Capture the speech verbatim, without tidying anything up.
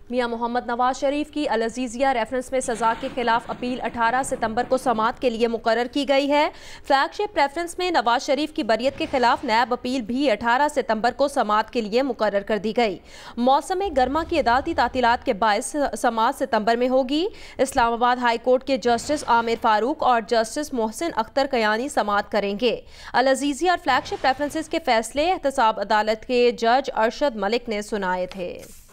मियां मोहम्मद नवाज शरीफ की Al-Azizia reference में सज़ा के खिलाफ अपील अठारह सितंबर को समाअत के लिए मुकर्रर की गई है। फ्लैगशिप रेफरेंस में नवाज शरीफ की बरियत के खिलाफ नैब अपील भी अठारह सितंबर को समाअत के लिए मुकर्रर कर दी गई। मौसम गर्मा की अदालती तातीलात के बायस समाअत सितंबर में होगी। इस्लामाबाद हाई कोर्ट के जस्टिस आमिर फारूक और जस्टिस मोहसिन अख्तर कियानी समाअत करेंगे। अल-अज़ीज़िया और फ्लैगशिप रेफरेंसेस के फैसले एहतसाब अदालत के जज अरशद मलिक ने सुनाए थे।